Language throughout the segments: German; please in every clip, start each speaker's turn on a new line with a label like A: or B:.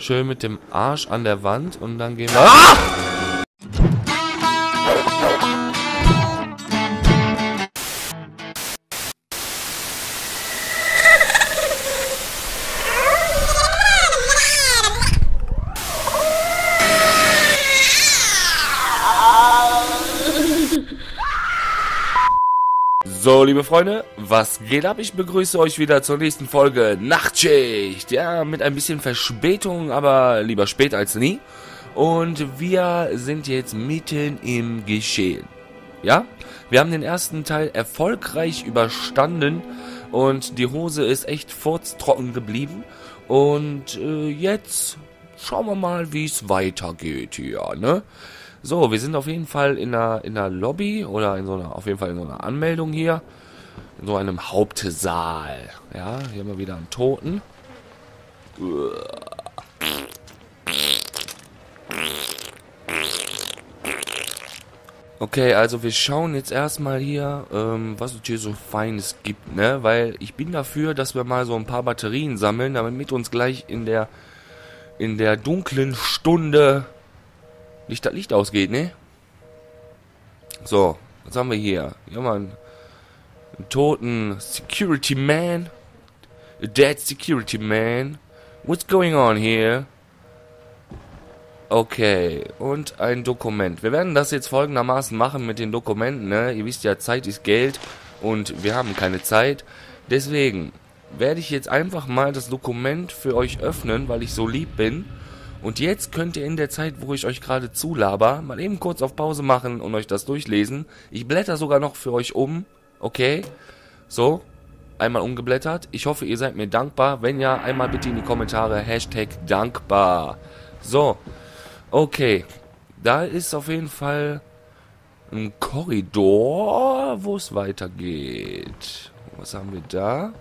A: Schön mit dem Arsch an der Wand und dann gehen wir... Ah! So, liebe Freunde, was geht ab? Ich begrüße euch wieder zur nächsten Folge Nachtschicht. Ja, mit ein bisschen Verspätung, aber lieber spät als nie. Und wir sind jetzt mitten im Geschehen. Ja, wir haben den ersten Teil erfolgreich überstanden und die Hose ist echt furztrocken geblieben. Und jetzt schauen wir mal, wie es weitergeht hier, ne? So, wir sind auf jeden Fall in einer Lobby oder auf jeden Fall in so einer Anmeldung hier. In so einem Hauptsaal. Ja, hier haben wir wieder einen Toten. Okay, also wir schauen jetzt erstmal hier, was es hier so Feines gibt, ne? Weil ich bin dafür, dass wir mal so ein paar Batterien sammeln, damit uns gleich in der dunklen Stunde nicht das Licht ausgeht, ne? So, was haben wir hier? Hier haben wir einen toten Security Man. A dead Security Man. What's going on here? Okay, und ein Dokument. Wir werden das jetzt folgendermaßen machen mit den Dokumenten, ne? Ihr wisst ja, Zeit ist Geld und wir haben keine Zeit. Deswegen werde ich jetzt einfach mal das Dokument für euch öffnen, weil ich so lieb bin. Und jetzt könnt ihr in der Zeit, wo ich euch gerade zulaber, mal eben kurz auf Pause machen und euch das durchlesen. Ich blätter sogar noch für euch um, okay? So, einmal umgeblättert. Ich hoffe, ihr seid mir dankbar. Wenn ja, einmal bitte in die Kommentare Hashtag dankbar. So, okay. Da ist auf jeden Fall ein Korridor, wo es weitergeht. Was haben wir da?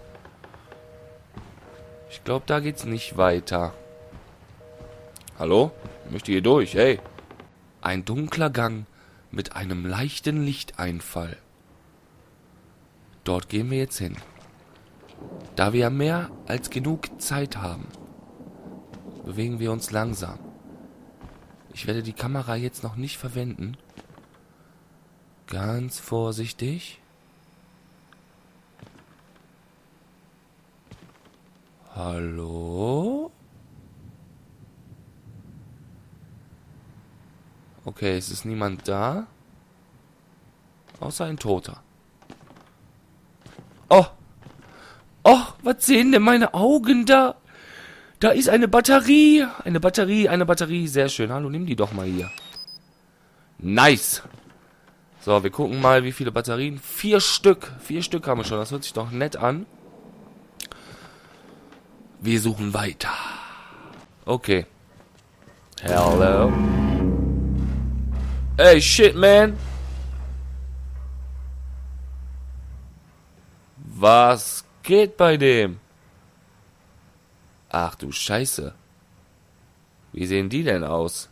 A: Ich glaube, da geht's nicht weiter. Hallo? Ich möchte hier durch, hey. Ein dunkler Gang mit einem leichten Lichteinfall. Dort gehen wir jetzt hin. Da wir ja mehr als genug Zeit haben, bewegen wir uns langsam. Ich werde die Kamera jetzt noch nicht verwenden. Ganz vorsichtig. Hallo? Okay, es ist niemand da. Außer ein Toter. Oh! Oh, was sehen denn meine Augen da? Da ist eine Batterie. Eine Batterie. Sehr schön. Hallo, nimm die doch mal hier. Nice. So, wir gucken mal, wie viele Batterien. 4 Stück. 4 Stück haben wir schon. Das hört sich doch nett an. Wir suchen weiter. Okay. Hello. Hey, shit, man. Was geht bei dem? Ach du Scheiße. Wie sehen die denn aus?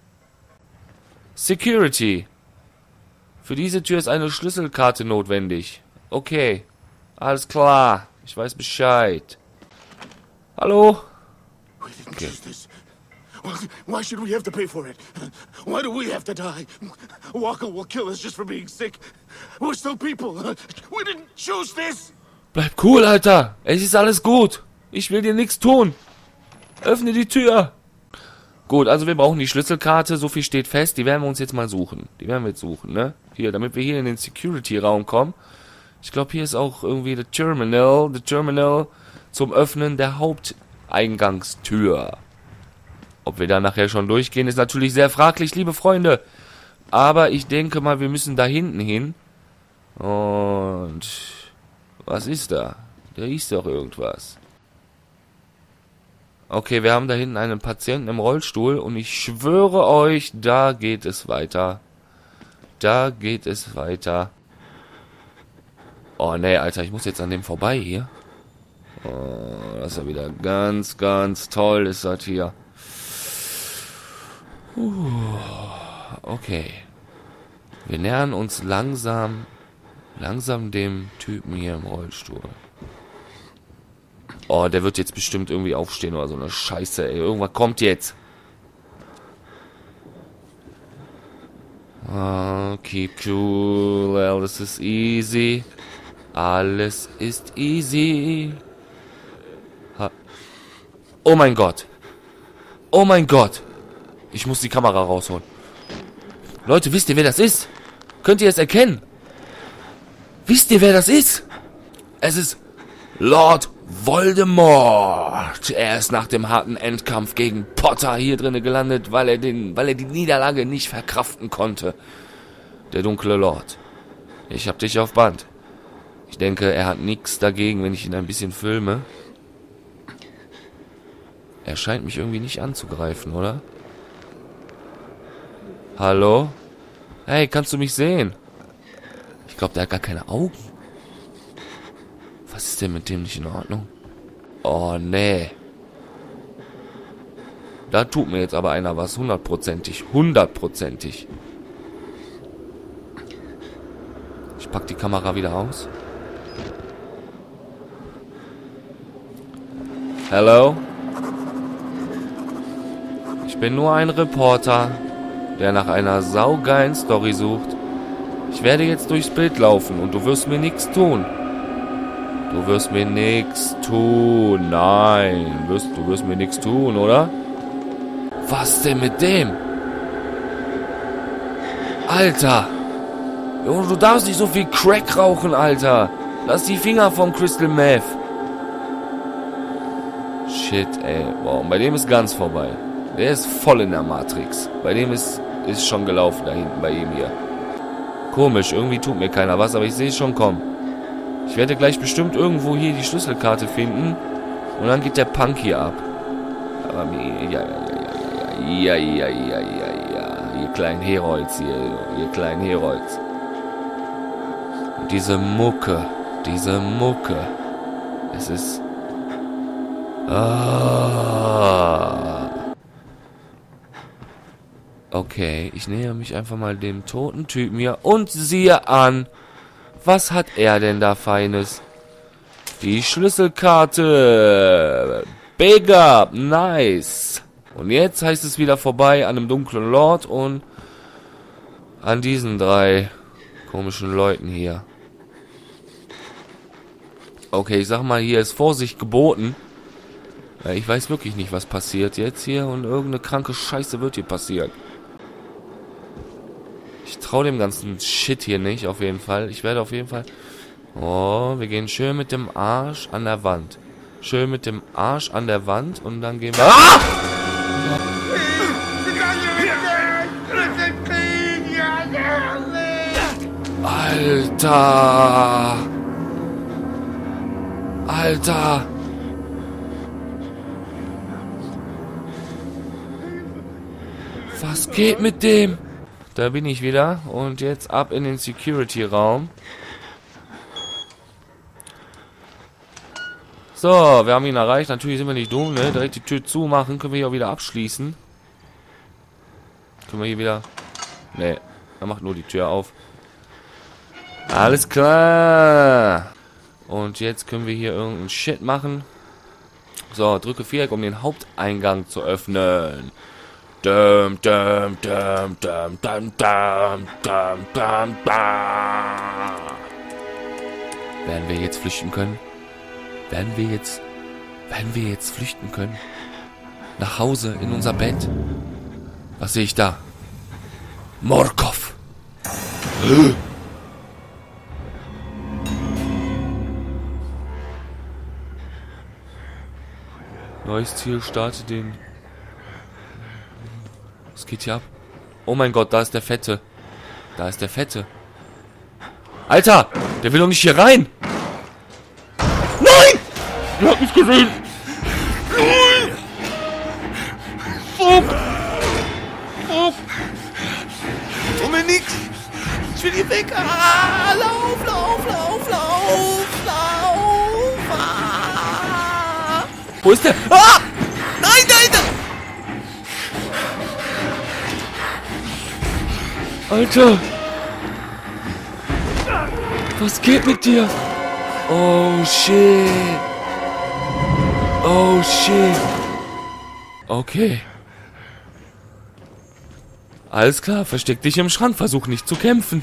A: Security. Für diese Tür ist eine Schlüsselkarte notwendig. Okay. Alles klar. Ich weiß Bescheid. Hallo? Okay.
B: Why should we have to pay for it? Why do we have to die? Walker will kill us just for being sick. We're still people. We didn't choose this.
A: Bleib cool, Alter. Es ist alles gut. Ich will dir nichts tun. Öffne die Tür. Gut, also wir brauchen die Schlüsselkarte. So viel steht fest. Die werden wir uns jetzt mal suchen. Die werden wir jetzt suchen, ne? Hier, damit wir hier in den Security-Raum kommen. Ich glaube, hier ist auch irgendwie the Terminal zum Öffnen der Haupteingangstür. Ob wir da nachher schon durchgehen, ist natürlich sehr fraglich, liebe Freunde. Aber ich denke mal, wir müssen da hinten hin. Und was ist da? Da ist doch irgendwas. Okay, wir haben da hinten einen Patienten im Rollstuhl. Und ich schwöre euch, da geht es weiter. Da geht es weiter. Oh, nee, Alter, ich muss jetzt an dem vorbei hier. Oh, das ist ja wieder ganz, ganz toll, ist das hier. Okay. Wir nähern uns langsam dem Typen hier im Rollstuhl. Oh, der wird jetzt bestimmt irgendwie aufstehen oder so eine Scheiße, ey. Irgendwas kommt jetzt. Oh, keep cool, alles ist easy. Alles ist easy. Oh mein Gott. Oh mein Gott. Ich muss die Kamera rausholen. Leute, wisst ihr, wer das ist? Könnt ihr es erkennen? Wisst ihr, wer das ist? Es ist Lord Voldemort. Er ist nach dem harten Endkampf gegen Potter hier drinnen gelandet, weil er die Niederlage nicht verkraften konnte. Der dunkle Lord. Ich hab dich auf Band. Ich denke, er hat nichts dagegen, wenn ich ihn ein bisschen filme. Er scheint mich irgendwie nicht anzugreifen, oder? Hallo? Hey, kannst du mich sehen? Ich glaube, der hat gar keine Augen. Was ist denn mit dem nicht in Ordnung? Oh, nee. Da tut mir jetzt aber einer was. Hundertprozentig. Hundertprozentig. Ich pack die Kamera wieder aus. Hello? Ich bin nur ein Reporter, der nach einer saugeilen Story sucht. Ich werde jetzt durchs Bild laufen und du wirst mir nichts tun. Du wirst mir nichts tun. Nein, du wirst mir nichts tun, oder? Was denn mit dem? Alter! Du darfst nicht so viel Crack rauchen, Alter. Lass die Finger vom Crystal Meth. Shit, ey. Wow, und bei dem ist ganz vorbei. Der ist voll in der Matrix. Bei dem ist schon gelaufen da hinten bei ihm hier. Komisch, irgendwie tut mir keiner was, aber ich sehe es schon kommen. Ich werde gleich bestimmt irgendwo hier die Schlüsselkarte finden und dann geht der Punk hier ab. Aber ja. Ihr kleinen Herolds hier, ihr kleinen Herolds. Und diese Mucke. Es ist... Okay, ich nähere mich einfach mal dem toten Typen hier und siehe an, was hat er denn da Feines? Die Schlüsselkarte. Big up, nice. Und jetzt heißt es wieder vorbei an dem dunklen Lord und an diesen 3 komischen Leuten hier. Okay, ich sag mal, hier ist Vorsicht geboten. Ich weiß wirklich nicht, was passiert jetzt hier und irgendeine kranke Scheiße wird hier passieren. Ich traue dem ganzen Shit hier nicht, auf jeden Fall. Ich werde auf jeden Fall... Oh, wir gehen schön mit dem Arsch an der Wand. Schön mit dem Arsch an der Wand und dann gehen wir... Ah! Alter! Alter! Was geht mit dem? Da bin ich wieder. Und jetzt ab in den Security-Raum. So, wir haben ihn erreicht. Natürlich sind wir nicht dumm, ne? Direkt die Tür zumachen. Können wir hier auch wieder abschließen. Können wir hier wieder... Ne, er macht nur die Tür auf. Alles klar. Und jetzt können wir hier irgendeinen Shit machen. So, drücke Viereck, um den Haupteingang zu öffnen. Werden wir jetzt flüchten können? Werden wir jetzt flüchten können? Nach Hause, in unser Bett? Was sehe ich da? Morkov! Neues Ziel, starte den... Was geht hier ab? Oh mein Gott, da ist der Fette. Da ist der Fette. Alter! Der will doch nicht hier rein! Nein! Er hat mich gesehen! Nein! Fuck! Fuck! Tu mir nix! Ich will hier weg! Ah, lauf! Ah. Wo ist der? Ah! Nein! Alter! Was geht mit dir? Oh shit! Oh, shit. Okay. Alles klar, versteck dich im Schrank, versuch nicht zu kämpfen.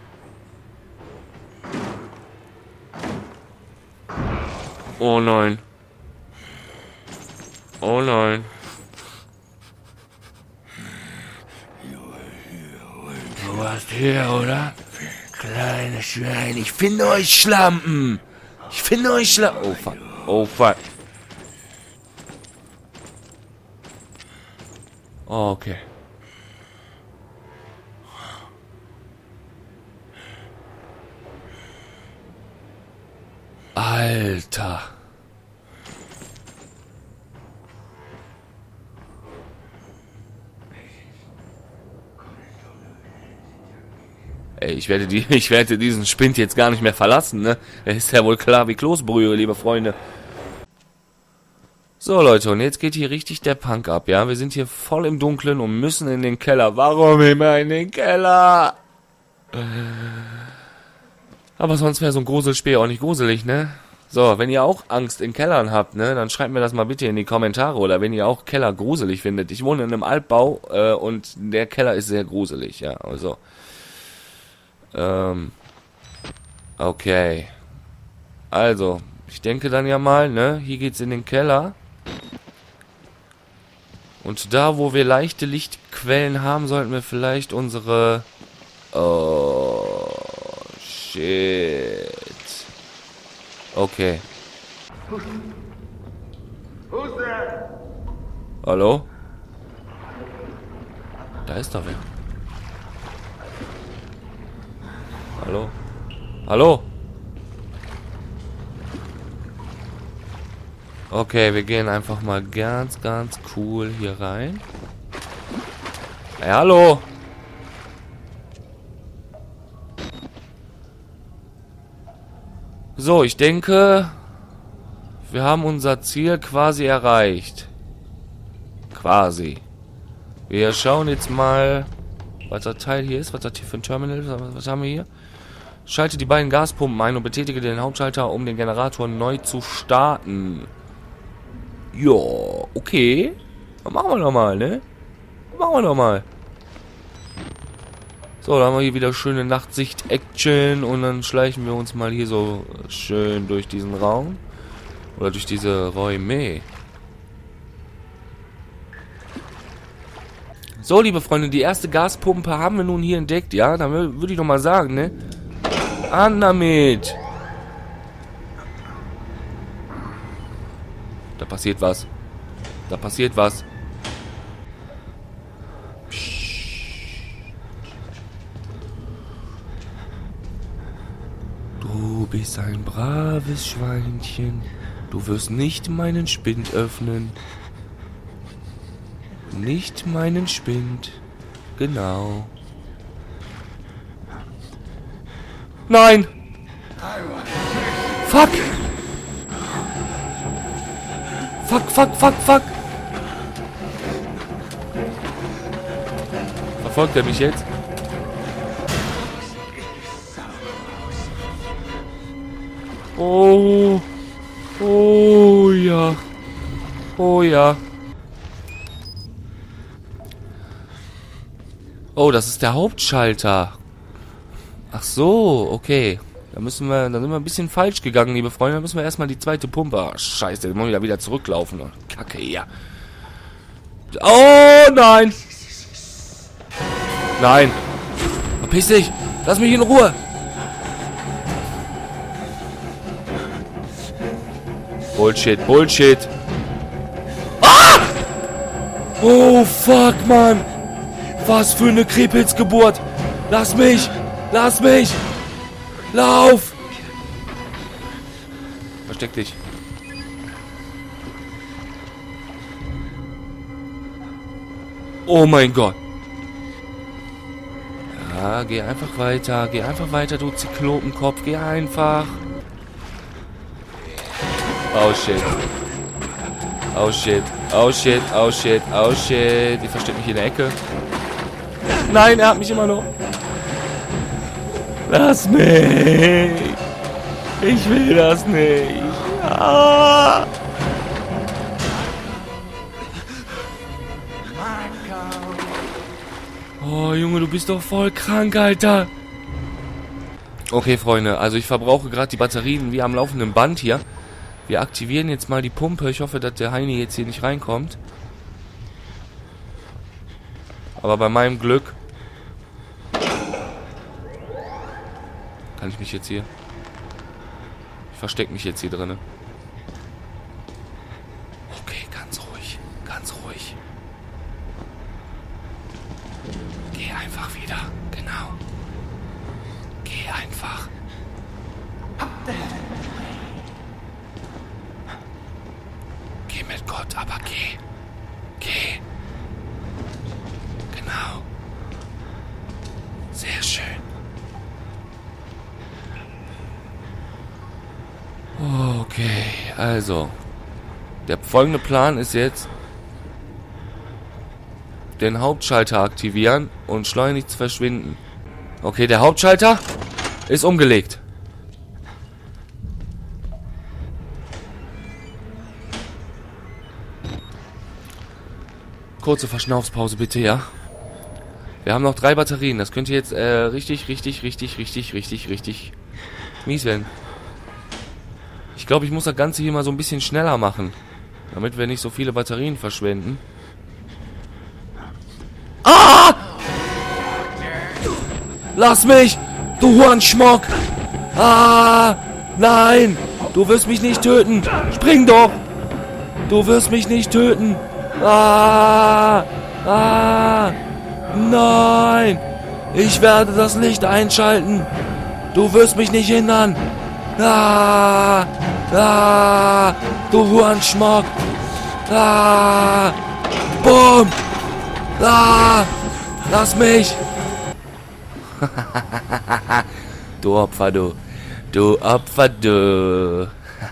A: Oh nein. Oh nein. Du warst hier, oder? Kleines Schwein, ich finde euch Schlampen. Ich finde euch Schlampen. Oh fuck. Oh fuck. Oh, okay. Alter. Ey, ich werde diesen Spind jetzt gar nicht mehr verlassen, ne? Ist ja wohl klar wie Kloßbrühe, liebe Freunde. So, Leute, und jetzt geht hier richtig der Punk ab, ja? Wir sind hier voll im Dunkeln und müssen in den Keller. Warum immer in den Keller? Aber sonst wäre so ein Gruselspiel auch nicht gruselig, ne? So, wenn ihr auch Angst in Kellern habt, ne, dann schreibt mir das mal bitte in die Kommentare. Oder wenn ihr auch Keller gruselig findet. Ich wohne in einem Altbau und der Keller ist sehr gruselig, ja, also. Okay. Also, ich denke dann ja mal, ne, hier geht's in den Keller. Und da, wo wir leichte Lichtquellen haben, sollten wir vielleicht unsere... Oh, shit. Okay. Hallo? Da ist doch wer. Hallo? Hallo? Okay, wir gehen einfach mal ganz cool hier rein. Hey, hallo? So, ich denke, wir haben unser Ziel quasi erreicht. Quasi. Wir schauen jetzt mal, was das Teil hier ist, was das hier für ein Terminal ist. Was haben wir hier? Schalte die beiden Gaspumpen ein und betätige den Hauptschalter, um den Generator neu zu starten. Ja, okay. Dann machen wir doch mal, ne? Machen wir doch mal. So, da haben wir hier wieder schöne Nachtsicht-Action und dann schleichen wir uns mal hier so schön durch diesen Raum. Oder durch diese Räume. So, liebe Freunde, die erste Gaspumpe haben wir nun hier entdeckt, ja? Da würde ich doch mal sagen, ne? An damit! Da passiert was. Da passiert was. Du bist ein braves Schweinchen. Du wirst nicht meinen Spind öffnen. Nicht meinen Spind. Genau. Nein! Fuck! Fuck! Verfolgt er mich jetzt? Oh. Oh ja. Oh ja. Oh, das ist der Hauptschalter. Ach so, okay. Da sind wir ein bisschen falsch gegangen, liebe Freunde. Da müssen wir erstmal die zweite Pumpe. Ach, scheiße, jetzt wollen wir wieder zurücklaufen. Kacke, ja. Oh, nein. Nein. Verpiss dich. Lass mich in Ruhe. Bullshit. Ah! Oh, fuck, Mann. Was für eine Krebsgeburt. Lass mich. Lauf. Versteck dich. Oh mein Gott. Ja, geh einfach weiter, du Zyklopenkopf. Geh einfach. Oh shit. Die versteckt mich in der Ecke. Nein, er hat mich immer noch. Lass mich. Ich will das nicht. Ah. Oh, Junge, du bist doch voll krank, Alter. Okay, Freunde, also ich verbrauche gerade die Batterien wie am laufenden Band hier. Wir aktivieren jetzt mal die Pumpe. Ich hoffe, dass der Heini jetzt hier nicht reinkommt. Aber bei meinem Glück kann ich mich jetzt hier... Ich verstecke mich jetzt hier drin. Okay, ganz ruhig. Ganz ruhig. Geh einfach wieder. Genau. Geh einfach. Geh mit Gott, aber geh. Geh. Genau. Sehr schön. Okay, also. Der folgende Plan ist jetzt, den Hauptschalter aktivieren und schleunigst verschwinden. Okay, der Hauptschalter ist umgelegt. Kurze Verschnaufspause bitte, ja. Wir haben noch 3 Batterien. Das könnte jetzt richtig mies werden. Ich glaube, ich muss das Ganze hier mal so ein bisschen schneller machen, damit wir nicht so viele Batterien verschwenden. Ah! Lass mich! Du Hurenschmock! Ah! Nein! Du wirst mich nicht töten! Spring doch! Du wirst mich nicht töten! Ah! Ah! Nein! Ich werde das Licht einschalten! Du wirst mich nicht hindern! Ah! Ah! Du Hurenschmock! Ah! Boom! Ah! Lass mich! Du Opfer, du. Du Opfer, du.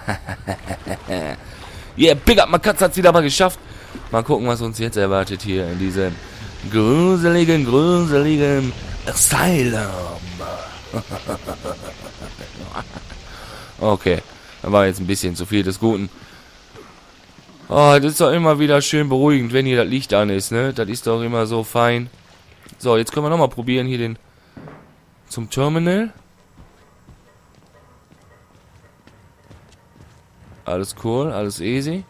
A: Yeah, Big Up Makatze hat's wieder mal geschafft. Mal gucken, was uns jetzt erwartet hier in diesem gruseligen Asylum. Okay, da war jetzt ein bisschen zu viel des Guten. Oh, das ist doch immer wieder schön beruhigend, wenn hier das Licht an ist, ne? Das ist doch immer so fein. So, jetzt können wir nochmal probieren, hier den zum Terminal. Alles cool, alles easy.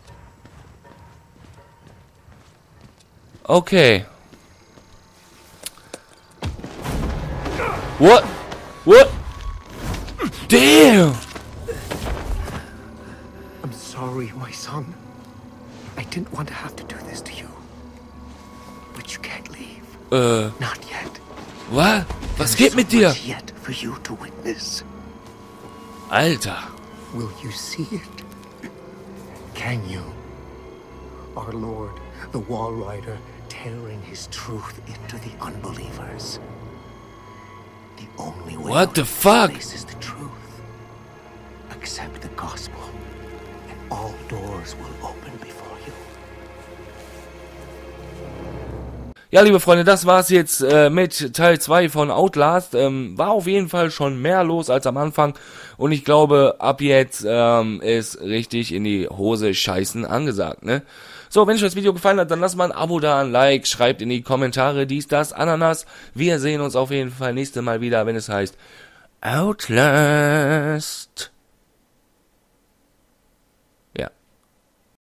A: Okay. What? What? Damn!
C: I'm sorry, my son. I didn't want to have to do this to you. But you can't leave.
A: Not
C: yet.
A: Was? Was geht mit dir?
C: Yet for you to witness.
A: Alter.
C: Will you see it? Can you? Our Lord, the Wall Rider, tearing his truth into the unbelievers. The only way
A: What the fuck?
C: This is the truth. Accept the gospel, and all doors will open before you.
A: Ja, liebe Freunde, das war's jetzt mit Teil 2 von Outlast. War auf jeden Fall schon mehr los als am Anfang. Und ich glaube, ab jetzt ist richtig in die Hose scheißen angesagt, ne? So, wenn euch das Video gefallen hat, dann lasst mal ein Abo da, ein Like, schreibt in die Kommentare dies, das, Ananas. Wir sehen uns auf jeden Fall nächstes Mal wieder, wenn es heißt Outlast.